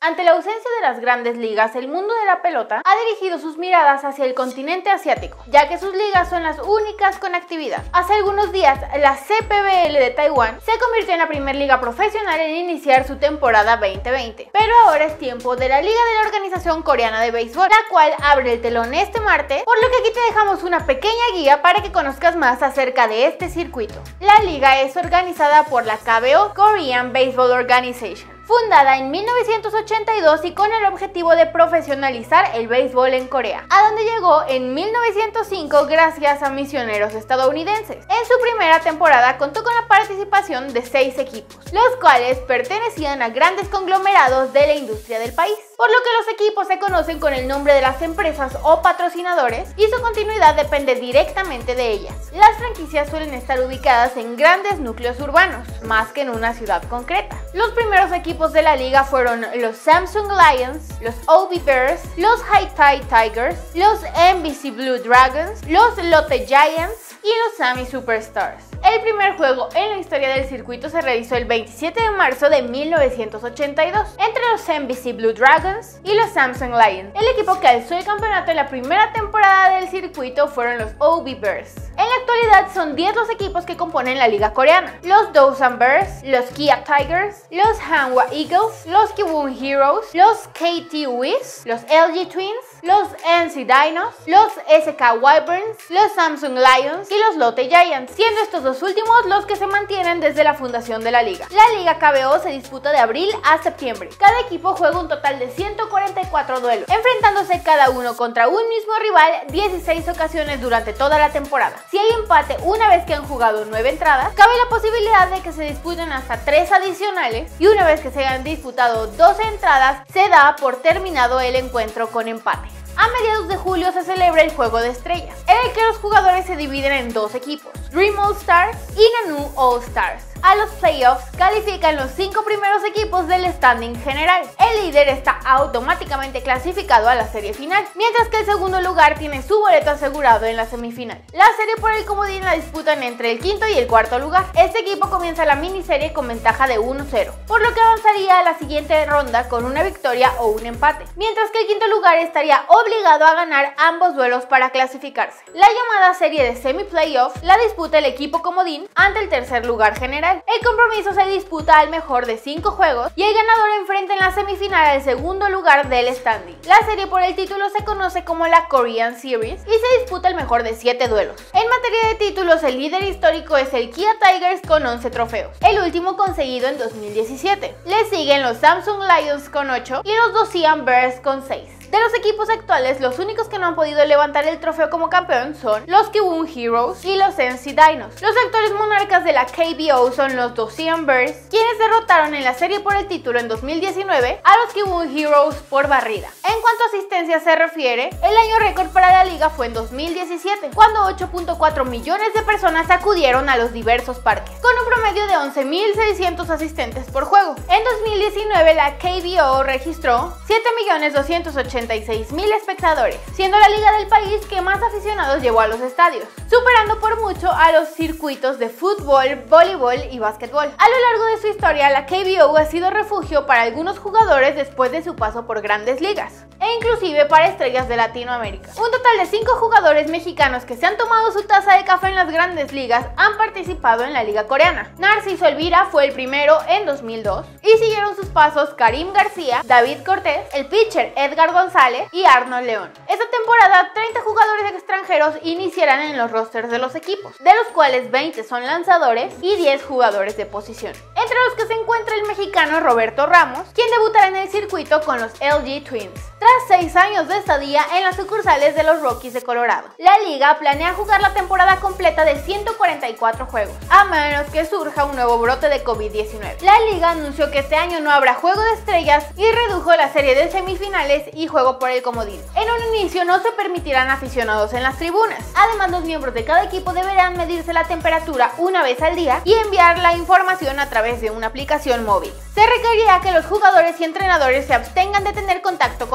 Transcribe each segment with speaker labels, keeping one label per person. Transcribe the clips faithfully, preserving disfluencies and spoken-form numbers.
Speaker 1: Ante la ausencia de las grandes ligas, el mundo de la pelota ha dirigido sus miradas hacia el continente asiático, ya que sus ligas son las únicas con actividad. Hace algunos días, la C P B L de Taiwán se convirtió en la primera liga profesional en iniciar su temporada veinte veinte. Pero ahora es tiempo de la Liga de la Organización Coreana de Béisbol, la cual abre el telón este martes, por lo que aquí te dejamos una pequeña guía para que conozcas más acerca de este circuito. La liga es organizada por la K B O, Korean Baseball Organization, fundada en mil novecientos ochenta y dos y con el objetivo de profesionalizar el béisbol en Corea, a donde llegó en mil novecientos cinco gracias a misioneros estadounidenses. En su primera temporada contó con la participación de seis equipos, los cuales pertenecían a grandes conglomerados de la industria del país, por lo que los equipos se conocen con el nombre de las empresas o patrocinadores y su continuidad depende directamente de ellas. Las franquicias suelen estar ubicadas en grandes núcleos urbanos, más que en una ciudad concreta. Los primeros equipos de la liga fueron los Samsung Lions, los O B Bears, los Haithai Tigers, los M B C Blue Dragons, los Lotte Giants y los Sami Superstars. El primer juego en la historia del circuito se realizó el veintisiete de marzo de mil novecientos ochenta y dos entre los M B C Blue Dragons y los Samsung Lions. El equipo que alzó el campeonato en la primera temporada del circuito fueron los O B Bears. En la actualidad son diez los equipos que componen la liga coreana: los Dosan Bears, los Kia Tigers, los Hanwha Eagles, los Kiwoom Heroes, los K T Wiz, los L G Twins, los N C Dinos, los S K Wyverns, los Samsung Lions y los Lotte Giants, siendo estos dos últimos los que se mantienen desde la fundación de la liga. La liga K B O se disputa de abril a septiembre. Cada equipo juega un total de ciento cuarenta y cuatro duelos, enfrentándose cada uno contra un mismo rival dieciséis ocasiones durante toda la temporada. Si hay empate una vez que han jugado nueve entradas, cabe la posibilidad de que se disputen hasta tres adicionales, y una vez que se hayan disputado doce entradas, se da por terminado el encuentro con empate. A mediados de julio se celebra el Juego de Estrellas, en el que los jugadores se dividen en dos equipos, Dream All Stars y Nanu All Stars. A los playoffs califican los cinco primeros equipos del standing general. El líder está automáticamente clasificado a la serie final, mientras que el segundo lugar tiene su boleto asegurado en la semifinal. La serie por el comodín la disputan entre el quinto y el cuarto lugar. Este equipo comienza la miniserie con ventaja de uno cero, por lo que avanzaría a la siguiente ronda con una victoria o un empate, mientras que el quinto lugar estaría obligado a ganar ambos duelos para clasificarse. La llamada serie de semi-playoff la disputa el equipo comodín ante el tercer lugar general. El compromiso se disputa al mejor de cinco juegos y el ganador enfrenta en la semifinal al segundo lugar del standing. La serie por el título se conoce como la Korean Series y se disputa el mejor de siete duelos. En materia de títulos, el líder histórico es el Kia Tigers con once trofeos, el último conseguido en dos mil diecisiete. Le siguen los Samsung Lions con ocho y los Dosan Bears con seis. De los equipos actuales, los únicos que no han podido levantar el trofeo como campeón son los Kiwoom Heroes y los N C Dinos. Los actuales monarcas de la K B O son los Dosan Bears, quienes derrotaron en la serie por el título en dos mil diecinueve a los Kiwoom Heroes por barrida. En cuanto a asistencia se refiere, el año récord para la liga fue en dos mil diecisiete, cuando ocho punto cuatro millones de personas acudieron a los diversos parques, con un promedio de once mil seiscientos asistentes por juego. En dos mil diecinueve la K B O registró siete millones doscientos ochenta y seis mil espectadores, siendo la liga del país que más aficionados llevó a los estadios, superando por mucho a los circuitos de fútbol, voleibol y básquetbol. A lo largo de su historia, la K B O ha sido refugio para algunos jugadores después de su paso por grandes ligas, e inclusive para estrellas de Latinoamérica. Un total de cinco jugadores mexicanos que se han tomado su taza de café en las grandes ligas han participado en la liga coreana. Narciso Elvira fue el primero en dos mil dos, y siguieron sus pasos Karim García, David Cortés, el pitcher Edgar González y Arnold León. Esta temporada, treinta jugadores extranjeros iniciarán en los rosters de los equipos, de los cuales veinte son lanzadores y diez jugadores de posición, entre los que se encuentra el mexicano Roberto Ramos, quien debutará en el circuito con los L G Twins, tras seis años de estadía en las sucursales de los Rockies de Colorado. La liga planea jugar la temporada completa de ciento cuarenta y cuatro juegos, a menos que surja un nuevo brote de COVID diecinueve. La liga anunció que este año no habrá juego de estrellas y redujo la serie de semifinales y juego por el comodín. En un inicio no se permitirán aficionados en las tribunas. Además, los miembros de cada equipo deberán medirse la temperatura una vez al día y enviar la información a través de una aplicación móvil. Se requerirá que los jugadores y entrenadores se abstengan de tener contacto con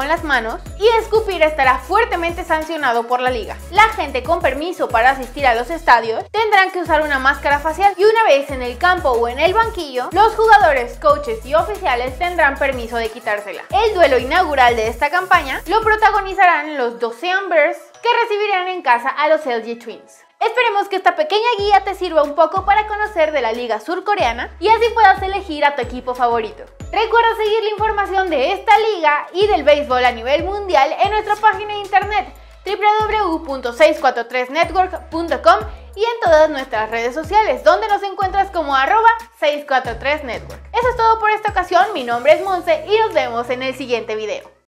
Speaker 1: las manos y escupir estará fuertemente sancionado por la liga. La gente con permiso para asistir a los estadios tendrán que usar una máscara facial y una vez en el campo o en el banquillo, los jugadores, coaches y oficiales tendrán permiso de quitársela. El duelo inaugural de esta campaña lo protagonizarán los Dosean Bears, que recibirán en casa a los L G Twins. Esperemos que esta pequeña guía te sirva un poco para conocer de la liga surcoreana y así puedas elegir a tu equipo favorito. Recuerda seguir la información de esta liga y del béisbol a nivel mundial en nuestra página de internet doble u doble u doble u punto seiscientos cuarenta y tres network punto com y en todas nuestras redes sociales, donde nos encuentras como arroba seiscientos cuarenta y tres network. Eso es todo por esta ocasión, mi nombre es Monse y nos vemos en el siguiente video.